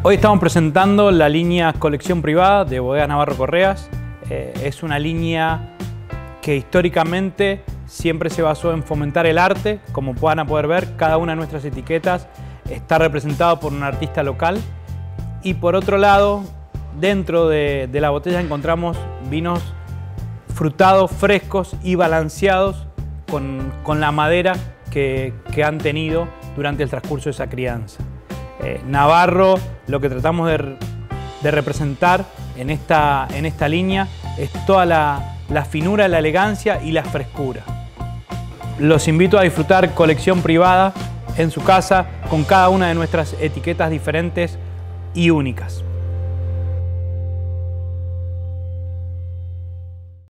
Hoy estamos presentando la línea Colección Privada de Bodegas Navarro Correas. Es una línea que históricamente siempre se basó en fomentar el arte. Como van a poder ver, cada una de nuestras etiquetas está representada por un artista local. Y por otro lado, dentro de la botella encontramos vinos frutados, frescos y balanceados con la madera que han tenido durante el transcurso de esa crianza. Navarro, lo que tratamos de representar en esta línea es toda la finura, la elegancia y la frescura. Los invito a disfrutar Colección Privada en su casa con cada una de nuestras etiquetas diferentes y únicas.